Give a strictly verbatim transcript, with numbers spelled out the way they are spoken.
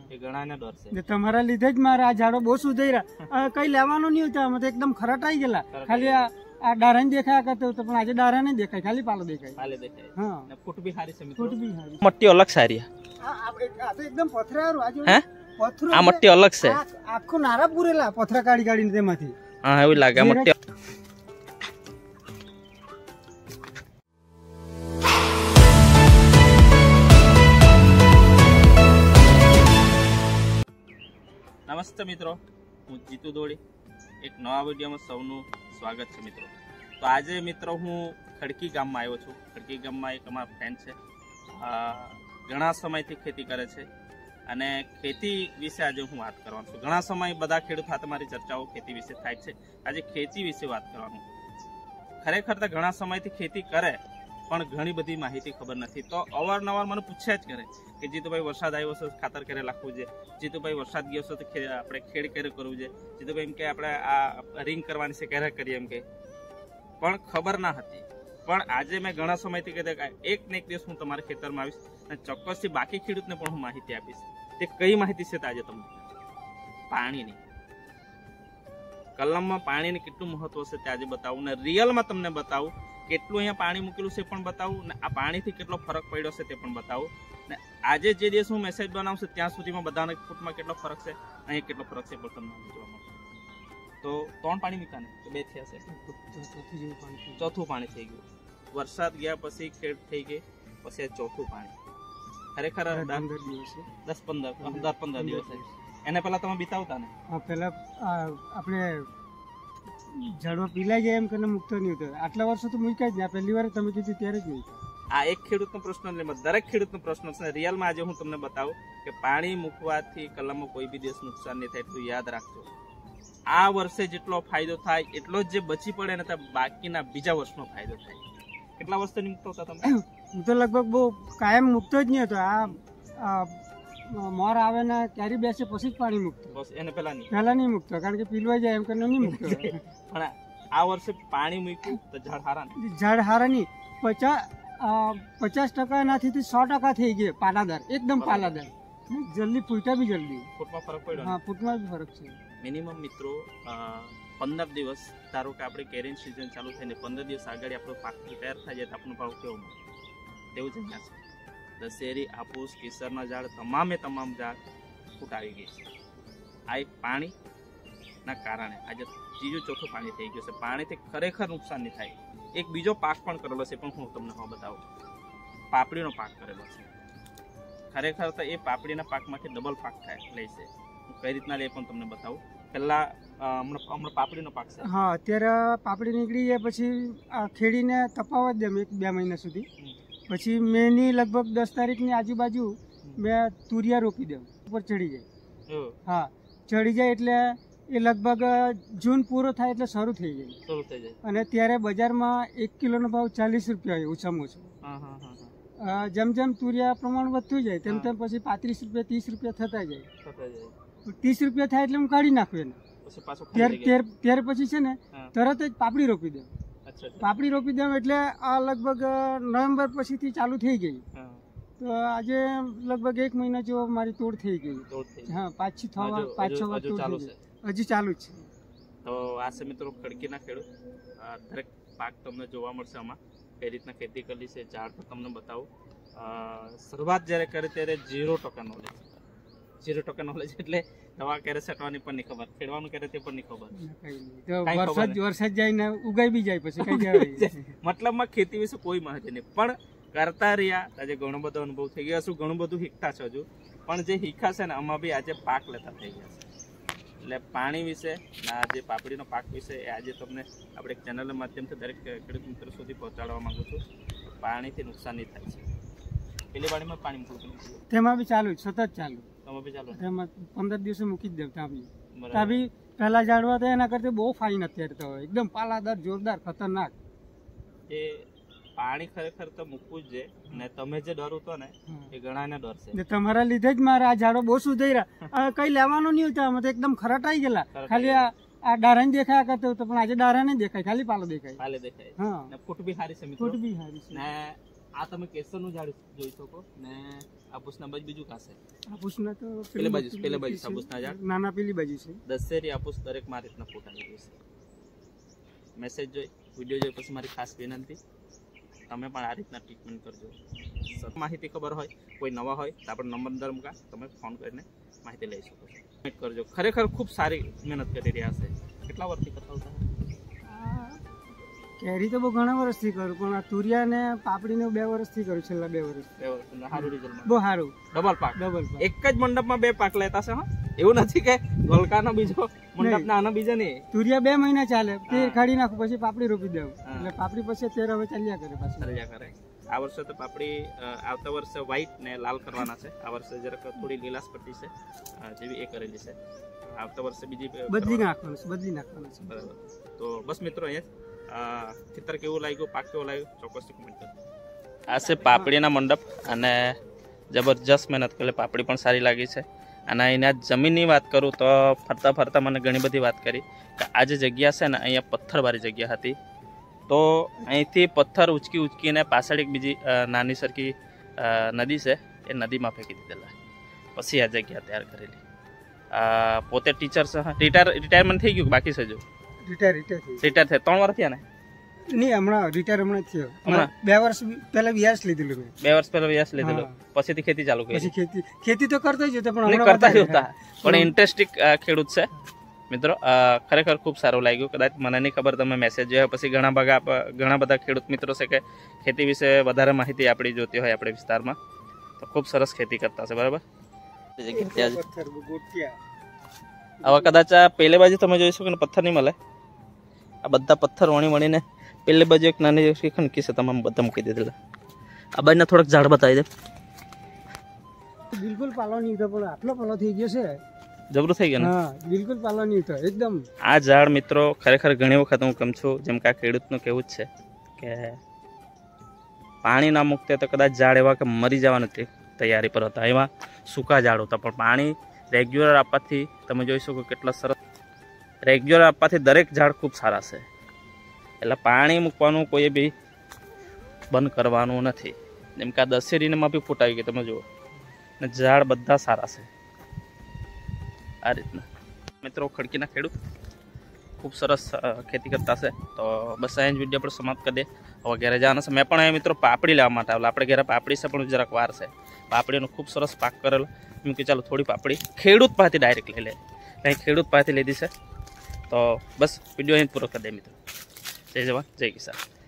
એ ઘણાને ડર છે તમારા લીધે જ મારા આ ઝાડો બહુ સુધાઈ રહ્યા કઈ લેવાનું નહીં હોતા અમે તો એકદમ ખરટાઈ ગયેલા ખાલી આ ડારા ને દેખાયા કરતો હતો પણ આજે ડારા નહીં દેખાય ખાલી પાલો દેખાય પાલે દેખાય હા ને ફૂટ બી સારી છે મિત્રો ફૂટ બી સારી મટ્ટી અલગ સારી આ તો એકદમ પથરારું આજે હે પથરું આ મટ્ટી અલગ છે આખું નારા પૂરેલા પથરા કાઢી કાઢીને તેમાંથી હા એવું લાગે મટ્ટી નમસ્તે મિત્રો, હું જીતુ દોડી એક નવા વિડીયોમાં સૌનું સ્વાગત છે મિત્રો. તો આજે મિત્રો હું ખડકી ગામમાં આવ્યો છું. ખડકી ગામમાં એક અમારા ફ્રેન્ડ છે, ઘણા સમયથી ખેતી કરે છે અને ખેતી વિશે આજે હું વાત કરવાનો છું. ઘણા સમય બધા ખેડૂત સાથે મારી ચર્ચાઓ ખેતી વિશે થાય છે. આજે ખેતી વિશે વાત કરવાનું. ખરેખર તો ઘણા સમયથી ખેતી કરે પણ ઘણી બધી માહિતી ખબર નથી. તો અવારનવાર મને પૂછ્યા જ કરે કે જીતુભાઈ વરસાદ આવ્યો છે ખાતર ક્યારે નાખવું છે, જીતુભાઈ વરસાદ ગયો છે તો આપણે ખેડ ક્યારે કરવું છે, જીતુભાઈ એમ કે આપણે આ રિંગ કરવાની છે ક્યારે કરીએ એમ કે, પણ ખબર ના હતી. પણ આજે મેં ઘણા સમયથી કહેતા કે એક ને એક દિવસ હું તમારા ખેતરમાં આવીશ અને ચોક્કસથી બાકી ખેડૂતને પણ હું માહિતી આપીશ. તે કઈ માહિતી છે આજે તમને પાણીની, કલમમાં પાણીની કેટલું મહત્વ છે તે આજે બતાવું ને રિયલમાં તમને બતાવું. કેટલું અહીંયા પાણી મૂકેલું છે પણ બતાવું ને આ પાણીથી કેટલો ફરક પડ્યો છે તે પણ બતાવું. ને આજે જે દિવસ હું મેસેજ બનાવશે ત્યાં સુધીમાં બધાને ફૂટમાં કેટલો ફરક છે, અહીંયા કેટલો ફરક છે પણ તમને જોવા મળશે. તો ત્રણ પાણી મૂક્યા ને કે બે થયા છે? ચોથું પાણી થઈ ગયું. વરસાદ ગયા પછી ખેડ થઈ ગઈ, પછી ચોથું પાણી. ખરેખર દસ પંદર દસ પંદર દિવસ એને પેલા તમે બીતાવતા ને? પેલા આપણે ઝાડવા પીલાઈ જાય એમ કરીને મૂકતો નહીં હતો. આટલા વર્ષો તો મૂક્યા જ નહીં. પહેલી વાર તમે કીધું ત્યારે જ નહીં. આ એક ખેડૂતનો પ્રશ્ન એટલે દરેક ખેડૂતનો પ્રશ્ન છે. રિયલમાં આજે હું તમને બતાવું કે પાણી મૂકવાથી કલમમાં કોઈ બી દિવસ નુકસાન નહીં થાય. એટલું યાદ રાખજો. આ વર્ષે જેટલો ફાયદો થાય એટલો જ જે બચી પડે ને ત્યાં બાકીના બીજા વર્ષનો ફાયદો થાય. કેટલા વર્ષથી મૂકતો હતા તમે? હું તો લગભગ બહુ કાયમ મૂકતો જ નહીં હતો. આ મોર આવે ને ક્યારે બેસે પછી જ પાણી મૂકતો. બસ એને પેલા નહીં પેલા નહીં મૂકતો કારણ કે પીલવાઈ જાય એમ કરીને નહીં મૂકતો. પણ આ વર્ષે પાણી મૂક્યું તો ઝાડ હારા ને ઝાડ હારા નહીં. પચાસ પચાસ ટકા એનાથી સો ટકા થઈ ગયા પાલાદાર, એકદમ પાલાદાર. જલ્દી ફૂટા બી જલ્દી. ફૂટમાં ફરક પડ્યો? હા, ફૂટમાં બી ફરક છે. મિનિમમ મિત્રો પંદર દિવસ ધારો કે આપણે કેરીની સિઝન ચાલુ થઈને પંદર દિવસ આગળ આપણો પાક તૈયાર થાય જાય તો આપણો ભાવ કેવો મળે તેવું જ અહીંયા છે. દશેરી, આફૂસ, કેસરના ઝાડ તમામે તમામ ઝાડ ફૂટ આવી ગઈ છે. આ એક પાણીના કારણે આજે ત્રીજું ચોથું પાણી થઈ ગયું છે. પાણીથી ખરેખર નુકસાન નહીં થાય. એક બીજો પાક પણ કરેલો છે પણ હું તમને હવે બતાવું. પાપડીનો પાક કરેલો છે. ખરેખર તો એ પાપડીના પાકમાંથી ડબલ પાક થાય લે છે. હું કઈ રીતના લે પણ તમને બતાવું. પહેલા હમણાં હમણાં પાપડીનો પાક છે. હા, અત્યારે પાપડી નીકળી જાય પછી ખેડીને તપાવવા જ દે એક બે મહિના સુધી. પછી મેની લગભગ દસ તારીખની આજુબાજુ મેં તુરિયા રોપી દઉં. ઉપર ચડી જાય. હા, ચડી જાય એટલે એ લગભગ જૂન પૂરો થાય એટલે શરૂ થઈ જાય. શરૂ થઈ જાય અને ત્યારે બજારમાં એક કિલોનો ભાવ ચાલીસ રૂપિયા હોય ઓછામાં ઓછું. જેમ જેમ તુરિયા પ્રમાણ વધતું જાય તેમ તેમ પછી પાંત્રીસ રૂપિયા ત્રીસ રૂપિયા થતા જાય. ત્રીસ રૂપિયા થાય એટલે હું કાઢી નાખું એને. ત્યારે પછી છે ને તરત જ પાપડી રોપી દઉં. પાપડી રોપી દઉં એટલે આ લગભગ નવેમ્બર પછીથી ચાલુ થઈ ગઈ. તો આજે લગભગ એક મહિના જેવો મારી તોડ થઈ ગઈ. હા, પાંચ છ થવા પાંચ છ વાર તોડ થઈ ગઈ. હજી ચાલુ જ છે. તો આ છે મિત્રો ખડકીના ખેડૂત. દરેક પાક તમને જોવા મળશે આમાં કઈ રીતના ખેતી કરી છે. ઝાડ પર તમને બતાવું. શરૂઆત જ્યારે કરે ત્યારે ઝીરો ટકા નોલેજ. ઝીરો ટકા નોલેજ એટલે દવા ક્યારે છટવાની પણ નહીં ખબર, ખેડવાનું ક્યારે તે પણ નહીં ખબર. વરસાદ વરસાદ જાય ને ઉગાઈ બી જાય પછી કઈ જાય. મતલબમાં ખેતી વિશે કોઈ માહિતી નહીં પણ કરતા રહ્યા. આજે ઘણો બધો અનુભવ થઈ ગયો. શું ઘણું બધું શીખતા છે હજુ પણ જે શીખા છે ને આમાં બી આજે પાક લેતા થઈ ગયા છે. એટલે પાણી વિશે આ જે પાપડીનો પાક વિશે એ આજે તમને આપણે એક ચેનલના માધ્યમથી દરેક ખેડૂત મિત્રો સુધી પહોંચાડવા માંગુ છું. પાણીથી નુકસાન નહીં થાય છે. પેલી વાડીમાં પાણી મૂકવું તેમાં બી ચાલુ સતત ચાલુ. તેમાં બી ચાલુ તેમાં પંદર દિવસે મૂકી જ દેવ. ત્યાં બી ત્યાં બી પહેલા ઝાડવા તો એના કરતા બહુ ફાઇન અત્યારે તો એકદમ પાલાદાર જોરદાર ખતરનાક. એ પાણી ખરેખર તો મૂકવું જ છે ને તમે જે ડર હતો ને એ ઘણાને ડર છે. તમારા લીધે જ મારા આ ઝાડો બહુ સુધાઈ રહ્યા. કઈ લેવાનું નહીં હોતા. અમે તો એકદમ ખરટાઈ ગયેલા. ખાલી આ ડારા ને દેખાયા કરતો હતો પણ આજે ડારા નહીં દેખાય, ખાલી પાલો દેખાય. પાલે દેખાય. હા, ફૂટ બી સારી છે. ફૂટ બી સારી છે ને આ તમે કેસરનું ઝાડ જોઈ શકો ને આબુસના બાજુ બીજું કાશે આબુસના તો પેલે બાજુ પેલે બાજુ આબુસના ઝાડ નાના પેલી બાજુ છે દસેરી આબુસ દરેક માં રીતના ફોટા લીધું છે. મેસેજ જોઈ વિડીયો જોઈ પછી મારી ખાસ વિનંતી તમે પણ આ રીતના ટ્રીટમેન્ટ કરજો. માહિતી ખબર હોય કોઈ નવા હોય તો આપણે નંબર અંદર મૂકા તમે ફોન કરીને માહિતી લઈ શકો છો. કરજો ખરેખર ખૂબ સારી મહેનત કરી રહ્યા છે. કેટલા વર્ષથી કરતા હતા? કેરી તો બહુ ઘણા વર્ષથી કરું પણ આ તુરિયા ને પાપડીને બે વર્ષથી કરું છેલ્લા બે વર્ષ બે વર્ષ સારું રિઝલ્ટ બહુ સારું ડબલ પાક ડબલ એક જ મંડપમાં બે પાક લેતા છે. હા એવું નથી કે ગોલકાનો બીજો મંડપ ના આનો બીજો નહીં. તુરિયા બે મહિના ચાલે તેર કાઢી નાખું પછી પાપડી રોપી દઉં એટલે પાપડી પછી તેર હવે ચાલ્યા કરે પાછી ચાલ્યા કરે. આ વર્ષે તો પાપડી આવતા વર્ષે વ્હાઈટ ને લાલ કરવાના છે. આ વર્ષે જરાક થોડી લીલાશ પટ્ટી છે જેવી એ કરેલી છે. આવતા વર્ષે બીજી બદલી નાખવાનું છે બદલી નાખવાનું છે. બરાબર. તો બસ મિત્રો અહીંયા ખેતર કેવું લાગ્યું પાક કેવો લાગ્યો ચોક્કસથી કમેન્ટ કરજો. આ છે પાપડીના મંડપ અને જબરજસ્ત મહેનત કરે. પાપડી પણ સારી લાગી છે. અને એના જમીનની વાત કરું તો ફરતા ફરતા મને ઘણી બધી વાત કરી કે આ જે જગ્યા છે ને અહીંયા પથ્થરવાળી જગ્યા હતી તો અહીંથી પથ્થર ઉચકી ઉચકીને પાછળ એક બીજી નાની સરખી નદી છે એ નદીમાં ફેંકી દીધેલા પછી આ જગ્યા તૈયાર કરેલી. પોતે ટીચર છે. રિટાયર રિટાયરમેન્ટ થઈ ગયું બાકી છે? જો રિટાયર રિટાયર રિટાયર થયા ત્રણ વર્ષ થયા ને? નહીં હમણાં રિટાયર હમણાં થયો. હમણાં બે વર્ષ પહેલા વ્યાસ લીધેલું મેં. બે વર્ષ પહેલા વ્યાસ લીધેલું પછીથી ખેતી ચાલુ કરી. પછી ખેતી ખેતી તો કરતો જ હતો પણ કરતા જ હતા પણ ઇન્ટરેસ્ટિંગ ખેડૂત છે મિત્રો. ખરેખર ખૂબ સારું લાગ્યું. કદાચ મને નહીં ખબર તમે મેસેજ જોયા પછી ઘણા બધા ઘણા બધા ખેડૂત મિત્રો છે કે ખેતી વિશે વધારે માહિતી આપણી જોતી હોય આપણે વિસ્તારમાં તો ખૂબ સરસ ખેતી કરતા છે. બરાબર. હવે કદાચ આ પહેલે બાજુ તમે જોઈ શકો ને પથ્થર નહીં મળે. આ બધા પથ્થર વણી વણીને પહેલે બાજુ એક નાની ખણકી છે તમામ બધા મૂકી દીધેલા. આ બાજુના થોડાક ઝાડ બતાવી દે. બિલકુલ પાલો નહીં તો પણ આટલો પાલો થઈ ગયો છે જબરું થઈ ગયું ને? હા બિલકુલ પાલો નહીં તો એકદમ. આ ઝાડ મિત્રો ખરેખર ઘણી વખત હું કહું છું જેમ કે આ ખેડૂતનું કહેવું જ છે કે પાણી ના મૂકતે તો કદાચ ઝાડ એવા કે મરી જવાની તૈયારી પર હતા. એમાં સૂકા ઝાડ હતા પણ પાણી રેગ્યુલર આપવાથી તમે જોઈ શકો કેટલા સરસ. રેગ્યુલર આપવાથી દરેક ઝાડ ખૂબ સારા છે. એટલે પાણી મૂકવાનું કોઈ બી બંધ કરવાનું નથી. જેમ કે આ દશેરીમાં બી ફૂટ આવી ગઈ તમે જુઓ ને ઝાડ બધા સારા છે. આ રીતના મિત્રો ખડકીના ખેડૂત ખૂબ સરસ ખેતી કરતા છે. તો બસ અહીં જ વિડીયો આપણે સમાપ્ત કરી દે. હવે ઘરે જવાના છે. મેં પણ અહીં મિત્રો પાપડી લેવા માટે આવેલા. આપણે ઘરે પાપડી છે પણ જરાક વાર છે. પાપડીનો ખૂબ સરસ પાક કરેલો. એમ કે ચાલો થોડી પાપડી ખેડૂત પાસેથી ડાયરેક્ટ લઈ લે. અહીં ખેડૂત પાસેથી લીધી છે. તો બસ વિડીયો અહીં પૂરો કરી દે મિત્રો. જય જવાન જય કિસાન.